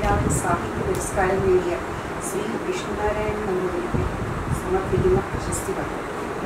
പത്മനാഭൻ സാഹിത്യ പുരസ്കാരം നേടിയ ശ്രീ വിഷ്ണുനാരായണൻ നമ്പൂതിരിക്ക് സമർപ്പിക്കുന്ന പ്രശസ്തി പത്രം.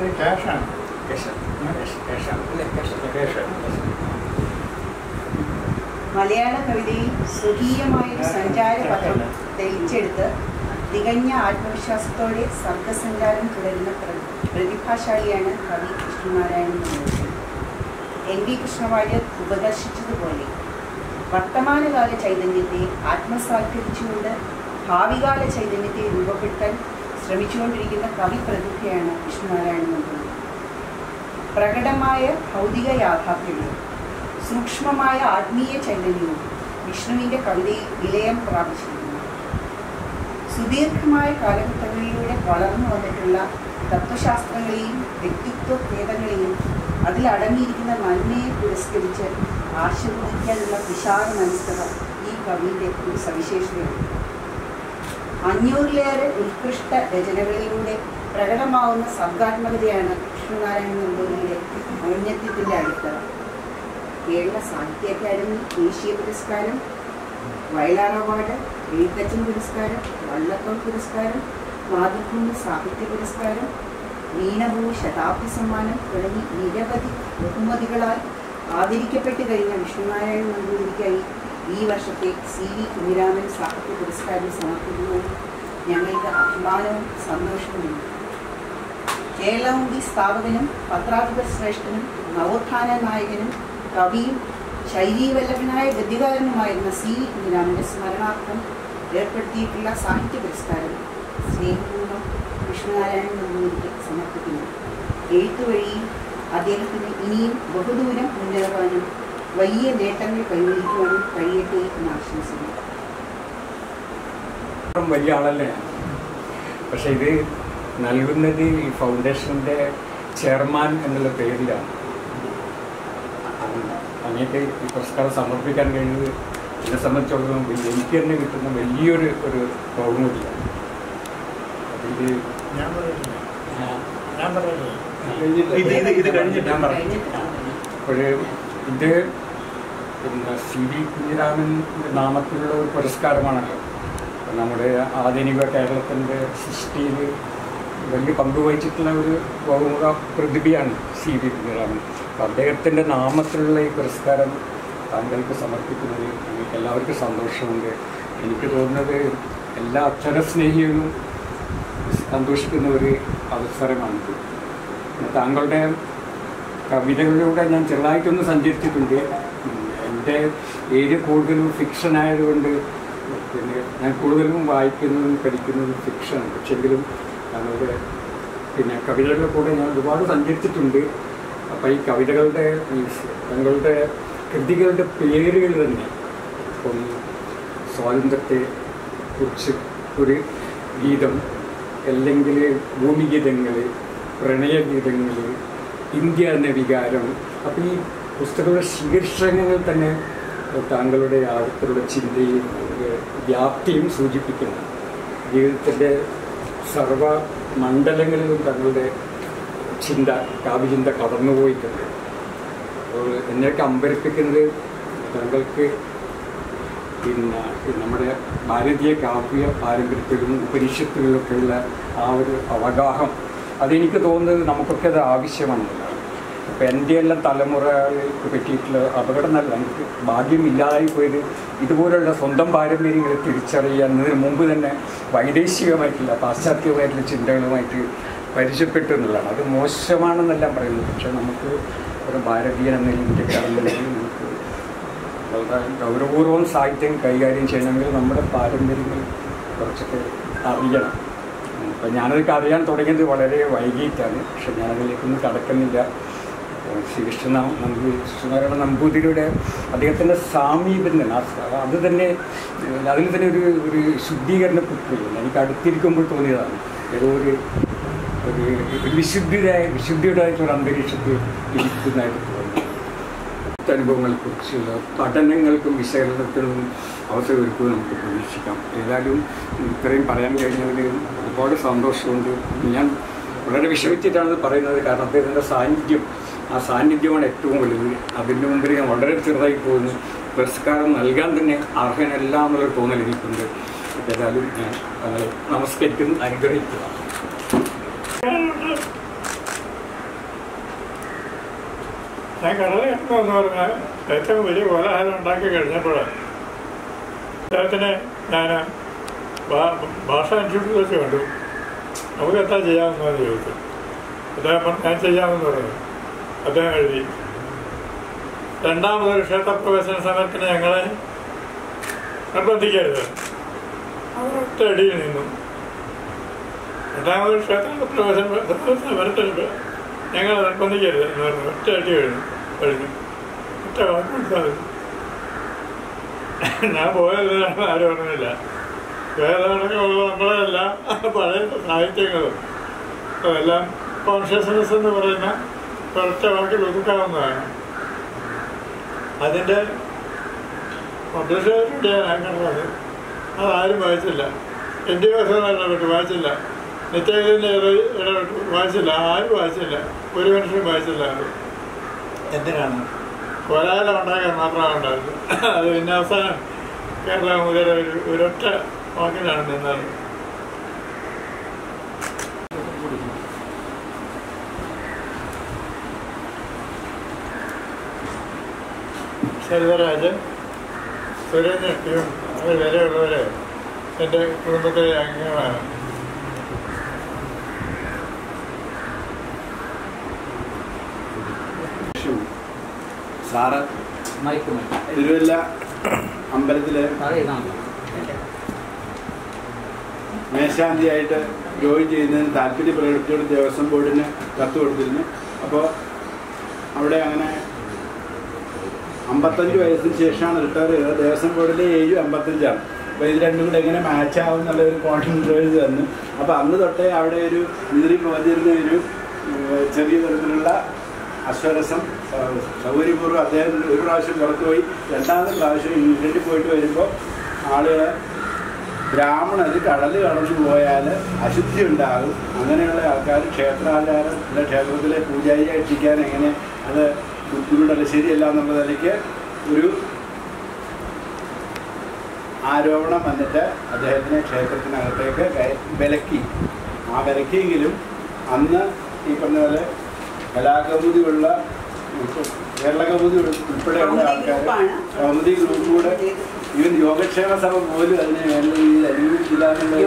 മലയാള കവിതയിൽ സ്വകീയമായൊരു സഞ്ചാരപഥം തെളിച്ചെടുത്ത് തികഞ്ഞ ആത്മവിശ്വാസത്തോടെ സർഗസഞ്ചാരം തുടരുന്ന പ്രതിഭാശാലിയാണ് കവി വിഷ്ണുനാരായണൻ നമ്പൂതിരി. NV കൃഷ്ണവാര്യർ ഉപദർശിച്ചതുപോലെ വർത്തമാനകാല ചൈതന്യത്തെ ആത്മസാൽക്കരിച്ചുകൊണ്ട് ഭാവികാല ചൈതന്യത്തെ രൂപപ്പെടുത്താൻ ശ്രമിച്ചുകൊണ്ടിരിക്കുന്ന കവി പ്രതിഭയാണ് വിഷ്ണുനാരായണൻ നമ്പൂതിരി. പ്രകടമായ ഭൗതിക യാഥാർത്ഥ്യങ്ങളും സൂക്ഷ്മമായ ആത്മീയ ചൈതന്യവും വിഷ്ണുവിൻ്റെ കവിതയിൽ വിലയം പ്രാപിച്ചിരിക്കുന്നു. സുദീർഘമായ കാലഘട്ടങ്ങളിലൂടെ വളർന്നു വന്നിട്ടുള്ള തത്വശാസ്ത്രങ്ങളെയും വ്യക്തിത്വ ഭേദങ്ങളെയും അതിലടങ്ങിയിരിക്കുന്ന നന്മയെ പുരസ്കരിച്ച് ആശീർവദിക്കാനുള്ള വിശാല മനസ്കത ഈ കവിയുടെ ഒരു സവിശേഷതയാണ്. 500-ലേറെ ഉത്കൃഷ്ട രചനകളിലൂടെ പ്രകടമാവുന്ന സർഗാത്മകതയാണ് വിഷ്ണുനാരായണൻ നമ്പൂതിരിയുടെ ഔന്നത്യത്തിൻ്റെ അടിത്തറ. കേരള സാഹിത്യ അക്കാദമി ദേശീയ പുരസ്കാരം, വയലാർ അവാർഡ്, എഴുത്തച്ഛൻ പുരസ്കാരം, വള്ളത്തോൾ പുരസ്കാരം, മാതൃഭൂമി സാഹിത്യ പുരസ്കാരം, വീണഭൂമി ശതാബ്ദി സമ്മാനം തുടങ്ങി നിരവധി ബഹുമതികളാൽ ആദരിക്കപ്പെട്ട് കഴിഞ്ഞ വിഷ്ണുനാരായണൻ നമ്പൂതിരിക്കായി ഈ വർഷത്തെ CV കുഞ്ഞിരാമൻ സാഹിത്യ പുരസ്കാരം സമർപ്പിക്കുന്നത് ഞങ്ങൾക്ക് അഭിമാനവും സന്തോഷവുമുണ്ട്. കേരളമുണ്ടി സ്ഥാപകനും പത്രാധിപർ ശ്രേഷ്ഠനും നവോത്ഥാന നായകനും കവിയും ശൈലീവല്ലഭനായ ഗദ്യകാരനുമായിരുന്ന CV കുഞ്ഞിരാമൻ്റെ സ്മരണാർത്ഥം ഏർപ്പെടുത്തിയിട്ടുള്ള സാഹിത്യ പുരസ്കാരം സ്നേഹപൂർവ്വം വിഷ്ണുനാരായണൻ നമ്പൂതിരിക്ക് സമർപ്പിക്കുന്നു. എഴുത്തുവഴിയിൽ അദ്ദേഹത്തിന് ഇനിയും ബഹുദൂരം മുന്നേറുവാനും വലിയ നേട്ടങ്ങൾ കൈവരിക്കുവാനും കഴിയട്ടെ എന്ന് ആശംസിക്കുന്നു. വലിയ ആളല്ലേ, പക്ഷെ ഇത് നൽകുന്നത് ഈ ഫൗണ്ടേഷൻ്റെ ചെയർമാൻ എന്നുള്ള പേരിലാണ്. അങ്ങനെയൊക്കെ ഈ പുരസ്കാരം സമർപ്പിക്കാൻ കഴിയുന്നത് എന്നെ സംബന്ധിച്ചിടത്തോളം എനിക്ക് തന്നെ കിട്ടുന്ന വലിയൊരു ബഹുമതിയാണ്. ഇത് അപ്പോൾ ഇത് പിന്നെ CV കുഞ്ഞിരാമൻ്റെ നാമത്തിലുള്ള ഒരു പുരസ്കാരമാണല്ലോ. നമ്മുടെ ആധുനിക കേരളത്തിൻ്റെ സൃഷ്ടിയിൽ വലിയ പങ്കുവഹിച്ചിട്ടുള്ള ഒരു ബഹുമുഖ പ്രതിഭയാണ് CV കുഞ്ഞിരാമൻ. അപ്പോൾ അദ്ദേഹത്തിൻ്റെ നാമത്തിലുള്ള ഈ പുരസ്കാരം താങ്കൾക്ക് സമർപ്പിക്കുന്നത് എനിക്ക് എല്ലാവർക്കും സന്തോഷമുണ്ട്. എനിക്ക് തോന്നുന്നത് എല്ലാ അക്ഷരസ്നേഹികളും സന്തോഷിക്കുന്ന ഒരു അവസരമാണിത്. താങ്കളുടെ കവിതകളിലൂടെ ഞാൻ ചെറുതായിട്ടൊന്ന് സഞ്ചരിച്ചിട്ടുണ്ട്. എൻ്റെ ഏരിയ കൂടുതലും ഫിക്ഷൻ ആയതുകൊണ്ട് പിന്നെ ഞാൻ കൂടുതലും വായിക്കുന്നതും പഠിക്കുന്നതും ഫിക്ഷനാണ്. പക്ഷെങ്കിലും താങ്കളുടെ പിന്നെ കവിതകളുടെ കൂടെ ഞാൻ ഒരുപാട് സഞ്ചരിച്ചിട്ടുണ്ട്. അപ്പോൾ ഈ കവിതകളുടെ താങ്കളുടെ കൃതികളുടെ പേരുകൾ തന്നെ ഇപ്പം സ്വാതന്ത്ര്യത്തെ കുറിച്ച് ഒരു ഗീതം, അല്ലെങ്കിൽ ഭൂമിഗീതങ്ങൾ, പ്രണയഗീതങ്ങൾ, ഇന്ത്യ എന്ന വികാരം. അപ്പോൾ ഈ പുസ്തകങ്ങളുടെ ശീർഷകങ്ങൾ തന്നെ താങ്കളുടെ ആഴത്തിലുള്ള ചിന്തയും വ്യാപ്തിയും സൂചിപ്പിക്കുന്നു. ജീവിതത്തിൻ്റെ സർവ മണ്ഡലങ്ങളിലും താങ്കളുടെ ചിന്ത, കാവ്യചിന്ത കടന്നുപോയിട്ടുണ്ട്. അപ്പോൾ എന്നെയൊക്കെ അമ്പരപ്പിക്കുന്നത് താങ്കൾക്ക് പിന്നെ നമ്മുടെ ഭാരതീയ കാവ്യ പാരമ്പര്യത്തിലും ഉപനിഷത്തുകളിലൊക്കെയുള്ള ആ ഒരു അവഗാഹം, അതെനിക്ക് തോന്നുന്നത് നമുക്കൊക്കെ അത് ആവശ്യമാണെന്നുള്ളതാണ്. അപ്പോൾ എൻ്റെ എല്ലാം തലമുറകൾക്ക് പറ്റിയിട്ടുള്ള അപകടം നല്ല എനിക്ക് ഭാഗ്യമില്ലാതായി പോയത് ഇതുപോലുള്ള സ്വന്തം പാരമ്പര്യങ്ങളെ തിരിച്ചറിയുന്നതിന് മുമ്പ് തന്നെ വൈദേശികമായിട്ടുള്ള പാശ്ചാത്യമായിട്ടുള്ള ചിന്തകളുമായിട്ട് പരിചയപ്പെട്ടു എന്നുള്ളതാണ്. അത് മോശമാണെന്നെല്ലാം പറയുന്നത്. പക്ഷേ നമുക്ക് ഒരു ഭാരതീയൻ എന്ന ഇന്ത്യക്കാരെന്നുണ്ടെങ്കിൽ നമുക്ക് വളരെ ഗൗരവപൂർവ്വം സാഹിത്യം കൈകാര്യം ചെയ്യണമെങ്കിൽ നമ്മുടെ പാരമ്പര്യങ്ങൾ കുറച്ചൊക്കെ അറിയണം. അപ്പം ഞാനതൊക്കെ അറിയാൻ തുടങ്ങിയത് വളരെ വൈകിട്ടാണ്. പക്ഷെ ഞാനതിലേക്കൊന്നും കടക്കുന്നില്ല. വിഷ്ണുനാരായണ നമ്പൂതിരിയുടെ അദ്ദേഹത്തിൻ്റെ സാമീപ്യം അത് തന്നെ അതിൽ തന്നെ ഒരു ശുദ്ധീകരണ പ്രക്രിയയില്ല. എനിക്ക് അടുത്തിരിക്കുമ്പോൾ തോന്നിയതാണ്. ഏതോ ഒരു വിശുദ്ധിയുടേതായിട്ടൊരു അന്തരീക്ഷത്തിൽ ഇരിക്കുന്നതായിട്ട് തോന്നി. അനുഭവങ്ങളെക്കുറിച്ചുള്ള പഠനങ്ങൾക്കും വിശകലനത്തിനും അവസരം ഒരുക്കുന്നത് നമുക്ക് പ്രതീക്ഷിക്കാം. ഏതായാലും ഇത്രയും പറയാൻ കഴിഞ്ഞതിൽ ഒരുപാട് സന്തോഷമുണ്ട്. ഞാൻ വളരെ വിഷമിച്ചിട്ടാണ് പറയുന്നത്. കാരണം അദ്ദേഹത്തിൻ്റെ സാന്നിധ്യമാണ് ഏറ്റവും വലുത്. അതിൻ്റെ മുമ്പിൽ ഞാൻ വളരെ ചെറുതായി പോകുന്നു. പുരസ്കാരം നൽകാൻ തന്നെ അർഹനല്ല എന്നുള്ളൊരു തോന്നൽ എനിക്കുണ്ട്. ഏതായാലും ഞാൻ നമസ്കരിക്കുന്നു, അനുഗ്രഹിക്കുക. ഞാൻ കടൽ കണ്ടെന്ന് പറഞ്ഞാൽ ഏറ്റവും വലിയ കോലാഹലം ഉണ്ടാക്കി കഴിഞ്ഞപ്പോൾ അദ്ദേഹത്തിനെ ഞാൻ ഭാഷാ ഇൻസ്റ്റിറ്റ്യൂട്ടിൽ വെച്ച് കണ്ടു. നമുക്ക് എന്താ ചെയ്യാമെന്ന് ചോദിച്ചു. അദ്ദേഹം ഞാൻ ചെയ്യാമെന്ന് പറഞ്ഞു. അദ്ദേഹം എഴുതി. രണ്ടാമതൊരു ക്ഷേത്രപ്രവേശന സമരത്തിന് ഞങ്ങളെ നിർബന്ധിക്കരുത്. അവർ ഒറ്റ അടിയിൽ നിന്നു. രണ്ടാമതൊരു ക്ഷേത്രപ്രവേശന സമരത്തിന് ഞങ്ങളെ നിർബന്ധിക്കരുത് എന്ന് പറഞ്ഞു. ഒറ്റ അടി കഴിഞ്ഞു. ഒറ്റ വാക്ക് കൊടുത്താൽ ഞാൻ പോയതാണ് ആരും പറഞ്ഞില്ല. വേദനകളുള്ള നമ്മളെല്ലാം പഴയ സാഹിത്യങ്ങളും അതെല്ലാം കോൺഷ്യസ്നെസ് എന്ന് പറയുന്ന ഒറ്റ വാക്കിൽ ഒതുക്കാവുന്നതാണ്. അതിൻ്റെ പബ്ലിഷേഴ്സിൻ്റെയാണ് കണ്ടത്. അതാരും വായിച്ചില്ല. എൻ്റെ ഇടപെട്ട് വായിച്ചില്ല. നിത്യത്തിൻ്റെ ഇടപെട്ട് വായിച്ചില്ല. ആരും വായിച്ചില്ല. ഒരു മനുഷ്യരും വായിച്ചില്ല. അത് എന്തിനാണ്? കോലാഹലം ഉണ്ടാക്കാൻ മാത്രമാണ് ഉണ്ടായത്. അത് പിന്നെ അവസാനം കേരള മുതൽ ഒരൊറ്റ വാക്കിലാണ് നിന്നത്. ശരിതരാജൻ, സുരേന്ദ്രനും അവർ വിലയുള്ളവരെ എൻ്റെ കുടുംബത്തിലെ അംഗങ്ങളാണ്. സാറ് തിരുവല്ല അമ്പലത്തിലെ മേശാന്തിയായിട്ട് ജോയിൻ ചെയ്യുന്നതിന് താല്പര്യം പ്രകടിപ്പിച്ചുകൊണ്ട് ദേവസ്വം ബോർഡിന് കത്ത് കൊടുത്തിരുന്നു. അപ്പോൾ അവിടെ അങ്ങനെ 55 വയസ്സിന് ശേഷമാണ് റിട്ടയർ ചെയ്തത്. ദേവസ്വം ബോർഡിലെ ഏജ് 55ആണ്. അപ്പോൾ ഇത് രണ്ടും കൂടെ എങ്ങനെ മാച്ചാവും എന്നുള്ളൊരു കോൺഫിഡൻസ് തന്നു. അപ്പോൾ അന്ന് തൊട്ടേ അവിടെ ഒരു നീറി പോതിരുന്ന ഒരു ചെറിയ തരത്തിലുള്ള അശ്വരസം സൗകര്യപൂർവ്വം അദ്ദേഹം ഒരു പ്രാവശ്യം പുറത്തു പോയി. രണ്ടാമത്തെ പ്രാവശ്യം ഇംഗ്ലണ്ടിൽ പോയിട്ട് വരുമ്പോൾ ആളുകൾ ബ്രാഹ്മണർ കടൽ കടന്നു പോയാൽ അശുദ്ധി ഉണ്ടാകും, അങ്ങനെയുള്ള ആൾക്കാർ ക്ഷേത്രാചാരം അല്ലെ ക്ഷേത്രത്തിലെ പൂജാരിയെ എത്തിക്കാൻ എങ്ങനെ അത് ബുദ്ധിമുട്ടല്ല, ശരിയല്ല എന്നുള്ള നിലയ്ക്ക് ഒരു ആരോപണം വന്നിട്ട് അദ്ദേഹത്തിനെ ക്ഷേത്രത്തിനകത്തേക്ക് വിലക്കി. ആ വിലക്കിയെങ്കിലും അന്ന് ഈ പറഞ്ഞ പോലെ കലാകൗമുദിയുള്ള കേരള കൗമുദി ഉൾപ്പെടെയുള്ള ആൾക്കാർ കൗമുദി ഗ്രൂപ്പ് കൂടെ ഈവൻ യോഗക്ഷേമ സഭ പോലും അതിനെ വേണ്ട രീതിയിൽ അനുകൂലിച്ചില്ല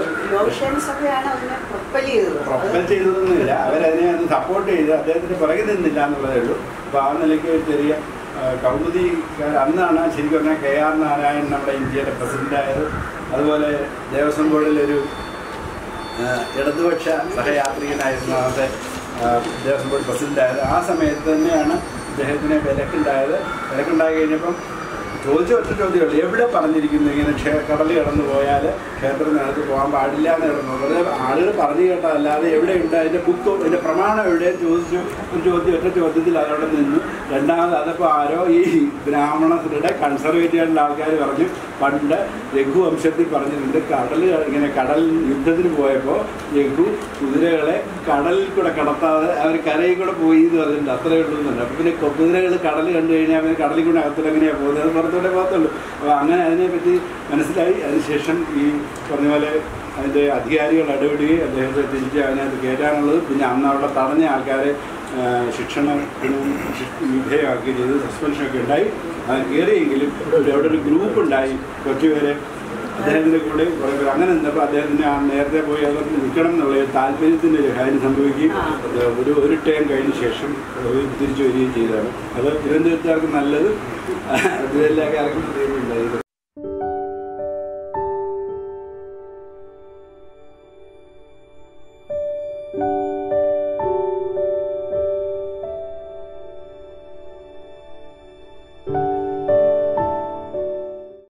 പ്രൊപ്പൽ ചെയ്തതൊന്നുമില്ല. അവരതിനെ അത് സപ്പോർട്ട് ചെയ്ത് അദ്ദേഹത്തിന് പുറകെ നിന്നില്ല എന്നുള്ളതേ ഉള്ളൂ. അപ്പോൾ ആ നിലയ്ക്ക് ചെറിയ കൗമുദിക്കാർ അന്നാണ് ശരിക്കും പറഞ്ഞാൽ KR നാരായണൻ നമ്മുടെ ഇന്ത്യയുടെ പ്രസിഡൻ്റായത്. അതുപോലെ ദേവസ്വം ബോർഡിലൊരു ഇടതുപക്ഷ സഹയാത്രികനായിരുന്നു അന്നത്തെ ദേവസ്വം ബോർഡ് പ്രസിഡൻ്റായത്. ആ സമയത്ത് തന്നെയാണ് അദ്ദേഹത്തിന് വിലക്കുണ്ടായി കഴിഞ്ഞപ്പം ഒറ്റ ചോദ്യമുള്ളൂ, എവിടെ പറഞ്ഞിരിക്കുന്നു ഇങ്ങനെ കടലിൽ കടന്നു പോയാൽ ക്ഷേത്രത്തിനകത്ത് പോകാൻ പാടില്ല എന്ന് കിടന്നു. വെറുതെ ആളുകൾ പറഞ്ഞു കേട്ടതല്ലാതെ എവിടെയുണ്ട് അതിൻ്റെ ബുക്ക് അതിൻ്റെ പ്രമാണം എവിടെ ചോദിച്ചു. ഒറ്റ ചോദ്യത്തിൽ അതവിടെ നിന്നു. രണ്ടാമത് അതപ്പോൾ ആരോ ഈ ബ്രാഹ്മണരുടെ കൺസർവേറ്റീവായിട്ടുള്ള ആൾക്കാർ പറഞ്ഞു, പണ്ട് രഘുവംശത്തിൽ പറഞ്ഞിട്ടുണ്ട് ഇങ്ങനെ കടൽ യുദ്ധത്തിന് പോയപ്പോൾ രഘു കുതിരകളെ കടലിൽ കൂടെ കടത്താതെ അവർ കരയിൽ കൂടെ പോയി എന്ന് പറഞ്ഞിട്ടുണ്ട്. അത്രയേ ഉള്ളൂ എന്നുണ്ട്. അപ്പോൾ പിന്നെ കുതിരകൾ കടൽ കണ്ടു കഴിഞ്ഞാൽ പിന്നെ കടലിൽ കൂടെ അകത്തോടെ എങ്ങനെയാണ് പോകുന്നത്? പുറത്തോടെ പോകത്തുള്ളൂ. അപ്പോൾ അങ്ങനെ അതിനെപ്പറ്റി മനസ്സിലായി. അതിനുശേഷം ഈ പറഞ്ഞ പോലെ അതിൻ്റെ അധികാരികൾ ഇടപെടുകയും അദ്ദേഹത്തെ തിരിച്ച് അതിനകത്ത് കയറ്റാനുള്ളത്, പിന്നെ അന്ന് അവിടെ തടഞ്ഞ ആൾക്കാരെ ശിക്ഷണത്തിന് വിധേയമാക്കുകയും ചെയ്ത് സസ്പെൻഷനൊക്കെ ഉണ്ടായി. അത് കയറിയെങ്കിലും അവിടെ ഒരു ഗ്രൂപ്പ് ഉണ്ടായി, കുറച്ചുപേരെ അദ്ദേഹത്തിൻ്റെ കൂടെ കുറേ പേര് അങ്ങനെ നിന്നപ്പോൾ അദ്ദേഹത്തിന് നേരത്തെ പോയി അവർക്ക് നിൽക്കണം എന്നുള്ള താല്പര്യത്തിൻ്റെ ഒരു കാര്യം സംഭവിക്കുകയും ഒരു ടൈം കഴിഞ്ഞ ശേഷം തിരിച്ചു വരികയും ചെയ്തതാണ്. അത് തിരുവനന്തപുരത്തുകാർക്ക് നല്ലത്, തിരുവല്ലക്കാർക്കും ഉണ്ടായത്.